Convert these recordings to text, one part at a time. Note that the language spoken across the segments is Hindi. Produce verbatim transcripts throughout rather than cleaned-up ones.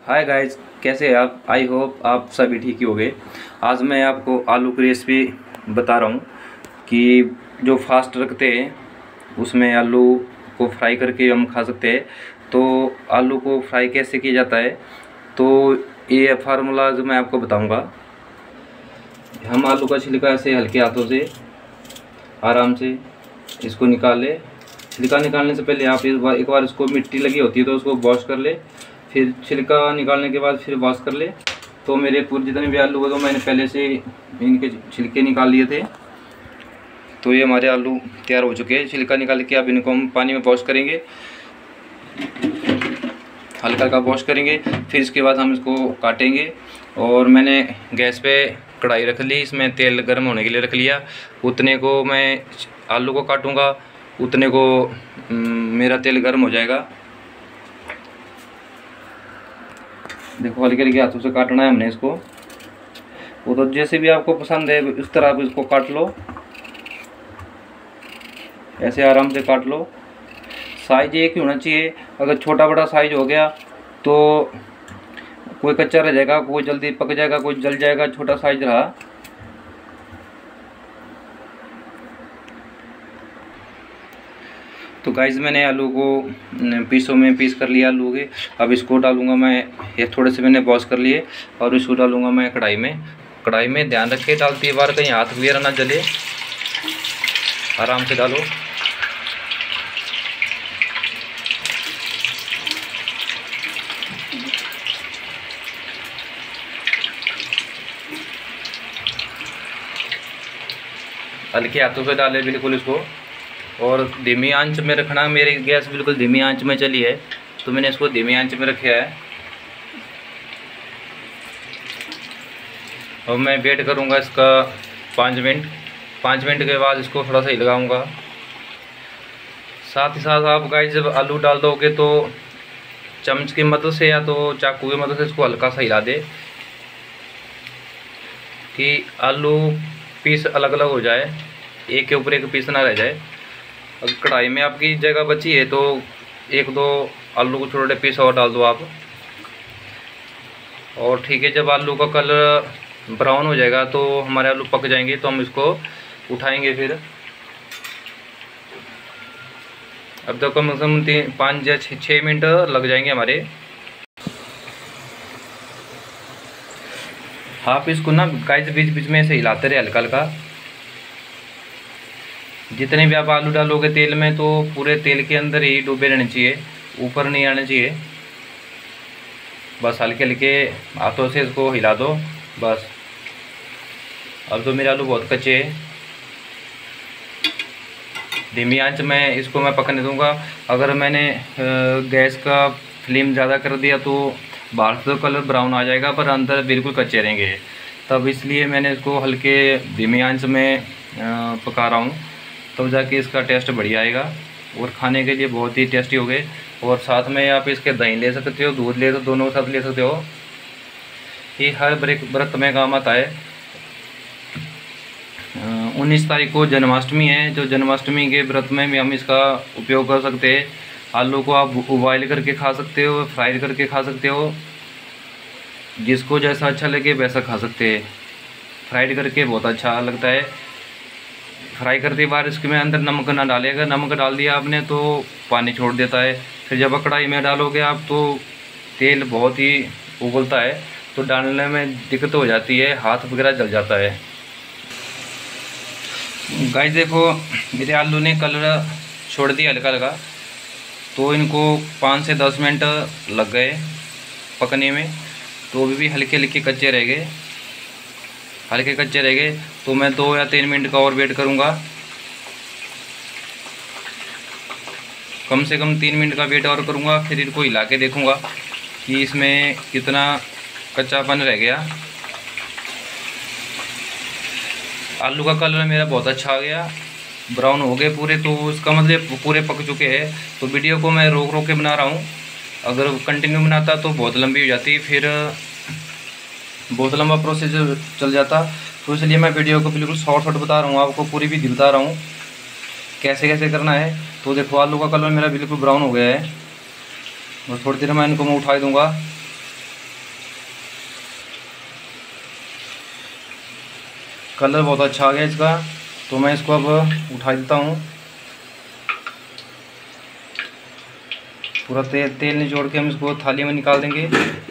हाय गाइस, कैसे हैं आप। आई होप आप सभी ठीक ही होंगे। आज मैं आपको आलू की रेसिपी बता रहा हूँ कि जो फास्ट रखते हैं उसमें आलू को फ्राई करके हम खा सकते हैं। तो आलू को फ्राई कैसे किया जाता है, तो ये फार्मूला जो मैं आपको बताऊँगा। हम आलू का छिलका ऐसे हल्के हाथों से आराम से इसको निकाल ले। छिलका निकालने से पहले आप एक बार एक बार इसको मिट्टी लगी होती है तो उसको वॉश कर ले। फिर छिलका निकालने के बाद फिर वॉश कर ले। तो मेरे पूरे जितने भी आलू को तो मैंने पहले से इनके छिलके निकाल लिए थे। तो ये हमारे आलू तैयार हो चुके हैं। छिलका निकाल के अब इनको हम पानी में वॉश करेंगे, हल्का हल्का वॉश करेंगे। फिर इसके बाद हम इसको काटेंगे। और मैंने गैस पे कढ़ाई रख ली, इसमें तेल गर्म होने के लिए रख लिया। उतने को मैं आलू को काटूंगा, उतने को मेरा तेल गर्म हो जाएगा। देखो हल्के हल्के हाथों से काटना है हमने इसको। वो तो जैसे भी आपको पसंद है उस तरह आप इसको काट लो, ऐसे आराम से काट लो। साइज एक ही होना चाहिए। अगर छोटा बड़ा साइज हो गया तो कोई कच्चा रह जाएगा, कोई जल्दी पक जाएगा, कोई जल जाएगा। छोटा साइज रहा। तो गाइस मैंने आलू को पीसों में पीस कर लिया आलू के। अब इसको डालूंगा मैं, ये थोड़े से मैंने वॉश कर लिए और इसको डालूंगा मैं कढ़ाई में। कढ़ाई में ध्यान रखे डालती बार कहीं हाथ वगैरह ना जले, आराम से डालो। हल्के हाथों से डाले बिल्कुल इसको, और धीमी आंच में रखना। मेरी गैस बिल्कुल धीमी आंच में चली है तो मैंने इसको धीमी आंच में रखा है। और मैं वेट करूंगा इसका पाँच मिनट। पाँच मिनट के बाद इसको थोड़ा सा हिलाऊंगा। साथ ही साथ आप गाइस जब आलू डाल दोगे तो चम्मच की मदद से या तो चाकू की मदद से इसको हल्का सा हिला दे कि आलू पीस अलग अलग हो जाए, एक के ऊपर एक पीस ना रह जाए। अगर कढ़ाई में आपकी जगह बची है तो एक दो आलू को छोटे पीस और डाल दो आप। और ठीक है, जब आलू का कलर ब्राउन हो जाएगा तो हमारे आलू पक जाएंगे, तो हम इसको उठाएंगे। फिर अब तो कम से कम तीन पाँच या छः मिनट लग जाएंगे हमारे। आप इसको ना गाइस बीच बीच में ऐसे हिलाते रहे हल्का हल्का। जितने भी आप आलू डालोगे तेल में तो पूरे तेल के अंदर ही डूबे रहने चाहिए, ऊपर नहीं आने चाहिए। बस हल्के हल्के हाथों से इसको हिला दो बस। अब तो मेरे आलू बहुत कच्चे हैं, धीमी आंच में इसको मैं पकने दूंगा। अगर मैंने गैस का फ्लेम ज़्यादा कर दिया तो बाहर से तो कलर ब्राउन आ जाएगा पर अंदर बिल्कुल कच्चे रहेंगे। तब इसलिए मैंने इसको हल्के धीमी आंच में पका रहा हूँ, तब जाके इसका टेस्ट बढ़िया आएगा और खाने के लिए बहुत ही टेस्टी हो गए। और साथ में आप इसके दही ले सकते हो, दूध ले तो दोनों के साथ ले सकते हो। ये हर ब्रेक व्रत में काम आता है। उन्नीस तारीख को जन्माष्टमी है, जो जन्माष्टमी के व्रत में भी हम इसका उपयोग कर सकते हैं। आलू को आप उबाइल करके खा सकते हो, फ्राई करके खा सकते हो, जिसको जैसा अच्छा लगे वैसा खा सकते हैं। फ्राइड करके बहुत अच्छा लगता है। फ्राई करते बार इसके में अंदर नमक ना डालेगा, नमक डाल दिया आपने तो पानी छोड़ देता है। फिर जब कढ़ाई में डालोगे आप तो तेल बहुत ही उबलता है, तो डालने में दिक्कत हो जाती है, हाथ वगैरह जल जाता है। गाइस देखो मेरे आलू ने कलर छोड़ दिया हल्का हल्का, तो इनको पाँच से दस मिनट लग गए पकने में। तो अभी भी हल्के हल्के कच्चे रह गए, हल्के कच्चे रह गए। तो मैं दो या तीन मिनट का और वेट करूंगा। कम से कम तीन मिनट का वेट और करूंगा। फिर इनको हिला के देखूंगा कि इसमें कितना कच्चापन रह गया। आलू का कलर मेरा बहुत अच्छा आ गया, ब्राउन हो गए पूरे, तो इसका मतलब पूरे पक चुके हैं। तो वीडियो को मैं रोक रोक के बना रहा हूँ। अगर कंटिन्यू बनाता तो बहुत लंबी हो जाती, फिर बहुत लंबा प्रोसीजर चल जाता। तो इसलिए मैं वीडियो को बिल्कुल शॉर्ट शॉर्ट बता रहा हूँ, आपको पूरी भी बता रहा हूँ कैसे कैसे करना है। तो देखो आलू का कलर मेरा बिल्कुल ब्राउन हो गया है। और थोड़ी देर में इनको मैं उठा दूँगा। कलर बहुत अच्छा आ गया इसका। तो मैं इसको अब उठा देता हूँ। पूरा तेल तेल निचोड़ के हम इसको थाली में निकाल देंगे।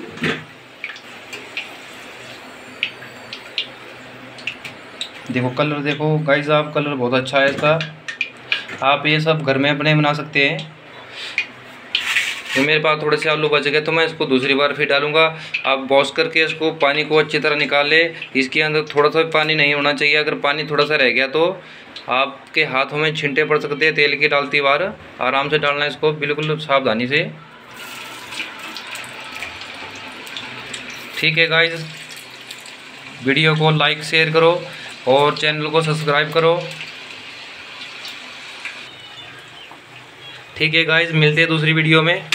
देखो कलर, देखो गाइस आप, कलर बहुत अच्छा है इसका। आप ये सब घर में अपने बना सकते हैं। तो मेरे पास थोड़े से आलू बच गए तो मैं इसको दूसरी बार फिर डालूंगा। आप वॉश करके इसको पानी को अच्छी तरह निकाल ले। इसके अंदर थोड़ा सा भी पानी नहीं होना चाहिए। अगर पानी थोड़ा सा रह गया तो आपके हाथों में छींटे पड़ सकते हैं तेल की डालती बार। आराम से डालना है इसको, बिल्कुल सावधानी से। ठीक है गाइस, वीडियो को लाइक शेयर करो और चैनल को सब्सक्राइब करो। ठीक है गाइस, मिलते हैं दूसरी वीडियो में।